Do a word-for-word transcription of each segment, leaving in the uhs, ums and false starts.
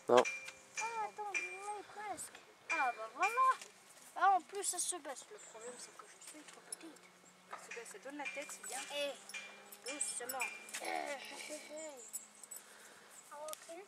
Non. Ah, attends, ouais, presque. Ah, bah voilà. Ah, en plus, ça se baisse. Le problème, c'est que je suis trop petite. Ça se baisse, ça donne la tête, c'est bien. Eh, doucement. Eh, hé, hé, hé. Ah, ok.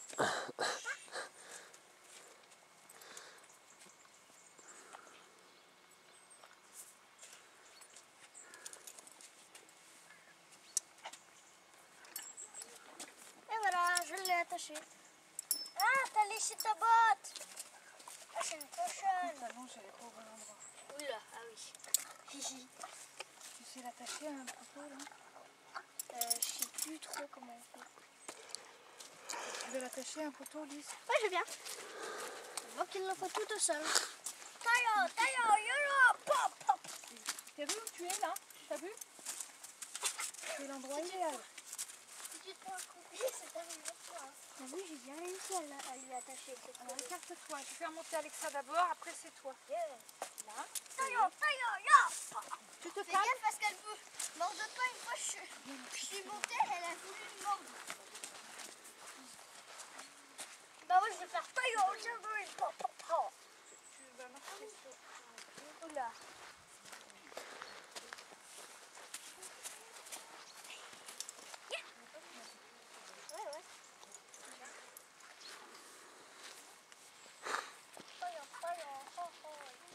Et voilà, je l'ai attaché. Ah, t'as léché ta botte. Ah, c'est une cochonne. Talon, je l'ai pas au bon endroit. Oula, ah oui. Hihi. Tu sais l'attacher à un poteau là? Euh, je sais plus trop comment on fait. Tu veux l'attacher à un poteau, Lise? Ouais, je viens. Je vois qu'il le fait tout seul. Taillot, taillot, yolo, pop, pop. T'as vu où tu es là? T'as vu? C'est l'endroit idéal. Si tu te prends un coup de pied, c'est arrivé toi. T'as vu, j'ai bien réussi à, la- à lui attacher. Alors écarte-toi, je vais faire monter Alexa d'abord, après c'est toi. Yeah. Là. Taillot, taillot, yo. Tu te Fais calmes? gaffe parce qu'elle peut mordre pas. Une fois, je, je suis montée, elle a voulu me mordre. Bah ouais, je vais faire taillot, taillot, pop, pop, pop. Tu vas marcher sur... Oula. Ouais, ouais. Taillot, taillot, oh, oh.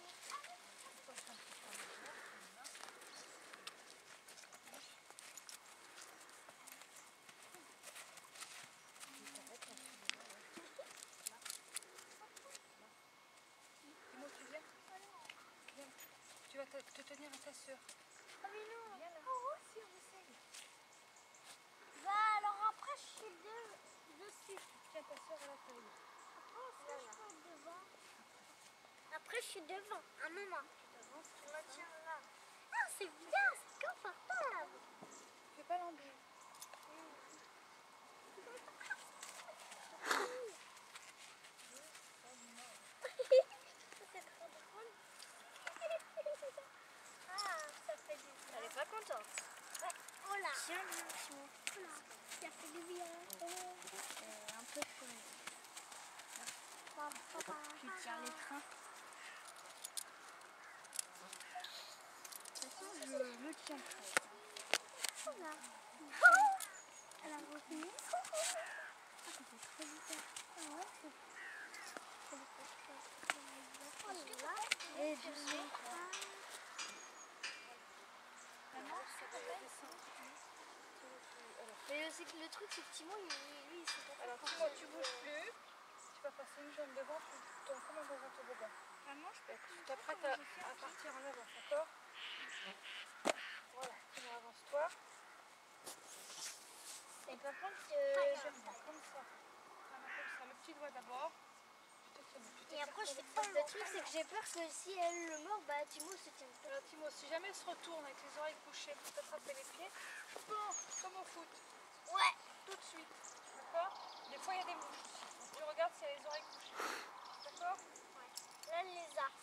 Dis-moi, tu viens? Viens. Tu vas te, te tenir à ta soeur. Ah mais non. Viens là. Oh, si, on essaye. Bah alors après, je suis de, dessus. Tiens ta soeur à la taille. Après, est-ce que je peux être devant? Après, je suis devant. Un moment. Je me tiens là. Ah, c'est bien, c'est confortable. Fais pas l'embout. C'est trop drôle. Ah, ça fait du bien. Elle est pas contente. Ouais. Oh là. Tiens bien, Simon. Oh là. Ça fait du bien. Oh. Euh, un peu chaud. Tu tiens les trains. De toute façon, je le tiens très. Oh là. Elle a retenu. Ah, ça fait très bizarre. Ah ouais, c'est... Oh là. Et du sang. Mais c'est que le truc, c'est que Timon, lui, il sait pas. Alors Timon, tu bouges plus. Tu vas passer une jambe devant, tu tombes comme dans un toboggan. Vraiment, je peux. Tu t'apprêtes à, à partir en avant, d'accord? Voilà, Timon, avance-toi. Et par contre, euh, je... Comme ça. Voilà, comme ça. Le petit doigt d'abord. Et après, je... le truc, c'est que j'ai peur que si elle le mord, bah Timo se tient pas. Alors Timo, si jamais elle se retourne avec les oreilles couchées pour t'attraper les pieds, bon, comme au foot, Ouais. tout de suite, d'accord? Des fois il y a des mouches aussi, donc tu regardes s'il y a les oreilles couchées, d'accord? Ouais. Là, elle les a.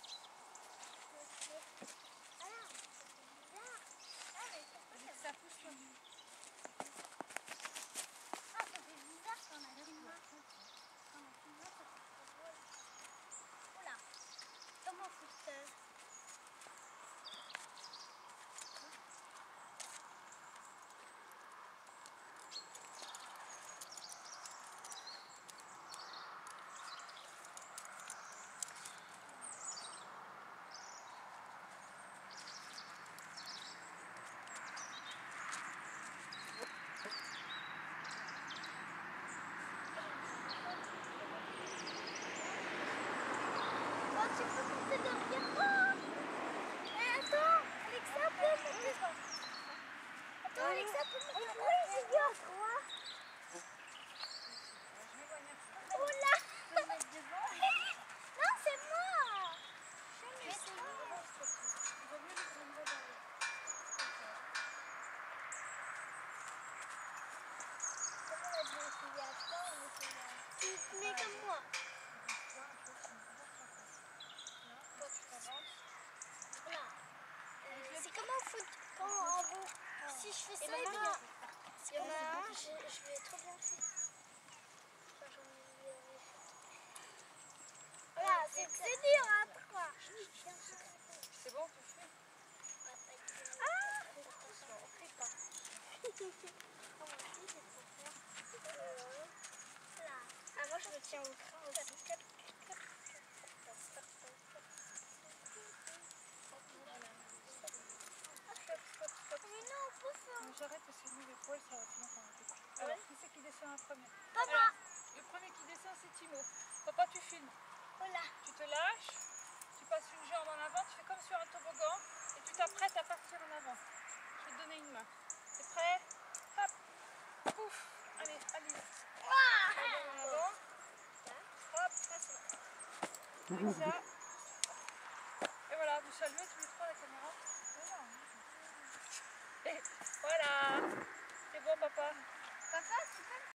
Ah, c'est bizarre. Ah, mais Vas-y, ça pousse toi. ah, ça fait bizarre quand on a une main. Quand on a une main, ça fait trop drôle. Oula. Comment fout-elle? Oh, tu peux monter derrière. Oh! Eh, attends, Alexa peut monter. Attends, Alexa peut monter. Oui, j'ai bien froid. Oh là! Non, c'est moi. Je vais essayer. Il vaut mieux les prendre dans les... Comment on a dû essayer à toi ou essayer à... Tu te mets comme moi. Toi, tu t'avances. Voilà. Euh, c'est comme au foot, quand en gros, si je fais ça, il y en a un, il y en a un, je, je vais trop bien faire. Enfin, j'en ai premier. Papa. Alors, le premier qui descend, c'est Timo. Papa, tu filmes. Voilà. Tu te lâches, tu passes une jambe en avant, tu fais comme sur un toboggan et tu t'apprêtes à partir en avant. Je vais te donner une main. T'es prêt? Hop. Ouf. Allez, allez. En avant. Hop. Comme ça. Et voilà, vous saluez tous les trois la caméra. Et voilà. C'est bon, papa. Papa, tu peux